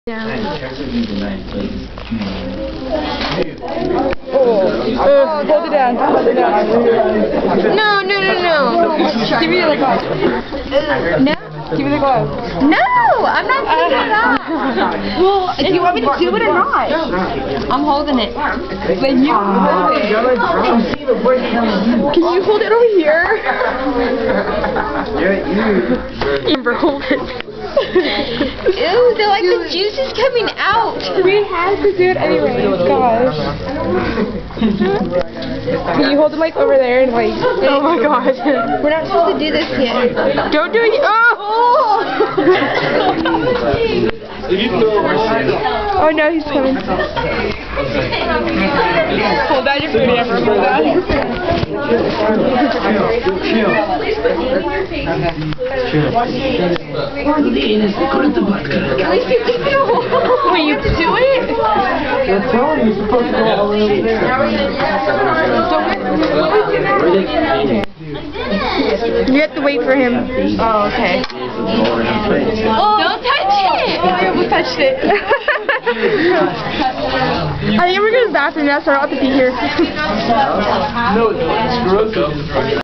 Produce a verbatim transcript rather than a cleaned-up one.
Yeah. Uh, hold it down. Hold it down. No, no, no, no. Give me the glove. No. Give me the glove. No, I'm not taking it off. Well, do you want me to do it or not? I'm holding it. Then you hold it. Can you hold it over here? Amber, hold it. Ew, they're like the juice is coming out. We have to do it anyway. Gosh. Can you hold it like over there and like? Oh my gosh. We're not supposed to do this yet. Don't do it. Oh! Oh no, he's coming. Hold down your food, Amber. Hold down. Wait, you do it? That's all you're supposed to go all the way over there. You have to wait for him. Oh, okay. Oh, don't touch it! Oh, I almost touched it. I think we're going to the bathroom now, so I don't have to be here. No, it's gross.